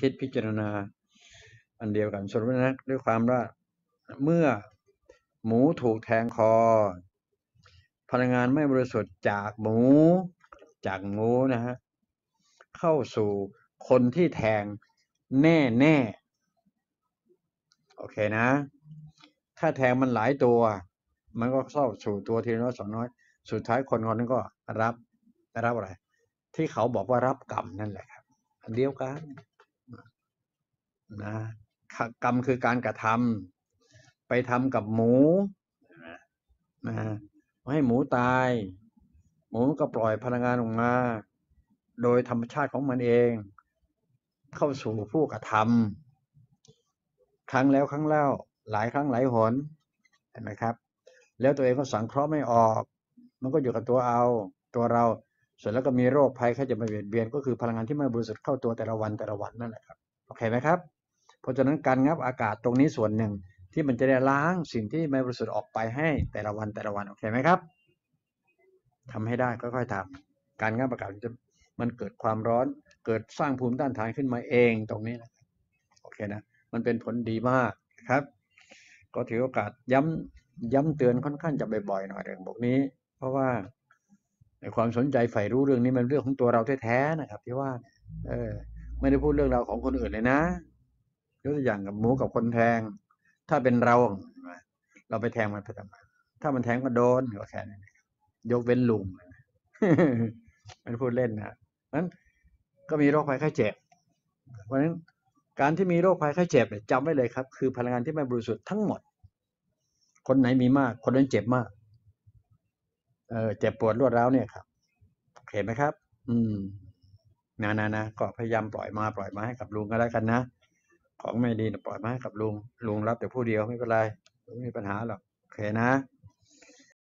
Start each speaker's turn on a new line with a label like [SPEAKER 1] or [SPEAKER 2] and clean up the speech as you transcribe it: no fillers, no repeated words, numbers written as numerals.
[SPEAKER 1] คิดพิจารณาอันเดียวกันส่วนนั้นด้วยความว่าเมื่อหมูถูกแทงคอพลังงานไม่บริสุทธิ์จากหมูนะฮะเข้าสู่คนที่แทงแน่โอเคนะถ้าแทงมันหลายตัวมันก็เข้าสู่ตัวทีน้อยสองน้อยสุดท้ายคนนั้นก็รับอะไรที่เขาบอกว่ารับกรรมนั่นแหละครับอันเดียวกันนะกรรมคือการกระทำไปทำกับหมูนะให้หมูตายหมูก็ปล่อยพลังงานออกมาโดยธรรมชาติของมันเองเข้าสู่ผู้กระทำครั้งแล้วครั้งเล่าหลายครั้งหลายหนเห็นไหมครับแล้วตัวเองก็สังเคราะห์ไม่ออกมันก็อยู่กับตัวเราเสร็จแล้วก็มีโรคภัยแค่จะมาเบียดเบียนก็คือพลังงานที่ไม่บริสุทธิ์เข้าตัวแต่ละวันนั่นแหละครับโอเคไหมครับเพราะฉะนั้นการงับอากาศตรงนี้ส่วนหนึ่งที่มันจะได้ล้างสิ่งที่ไม่บริสุทธิ์ออกไปให้แต่ละวันโอเคไหมครับทำให้ได้ค่อยๆทำการงับอากาศมันเกิดความร้อนเกิดสร้างภูมิต้านทานขึ้นมาเองตรงนี้นะโอเคนะมันเป็นผลดีมากครับก็ถือโอกาสย้ำเตือนค่อนข้างจะบ่อยๆหน่อยเรื่องพวกนี้เพราะว่าในความสนใจใฝ่รู้เรื่องนี้มันเรื่องของตัวเราแท้ๆนะครับที่ว่าไม่ได้พูดเรื่องราวของคนอื่นเลยนะยกตัวอย่างกับหมูกับคนแทงถ้าเป็นเราไปแทงมันไปทำไมถ้ามันแทงก็โดนก็แค่นั้นยกเว้นลุงมันพูดเล่นนะนั้นก็มีโรคภัยไข้เจ็บเพราะฉะนั้นการที่มีโรคภัยไข้เจ็บจำไว้เลยครับคือพลังงานที่ไม่บริสุทธิ์ทั้งหมดคนไหนมีมากคนนั้นเจ็บมากเจ็บปวดรวดร้าวเนี่ยครับเห็นไหมครับนะก็พยายามปล่อยมาให้กับลุงก็แล้วกันนะของไม่ดีปล่อยมาให้กับลุงรับแต่ผู้เดียวไม่เป็นไรไม่มีปัญหาหรอกโอเคนะ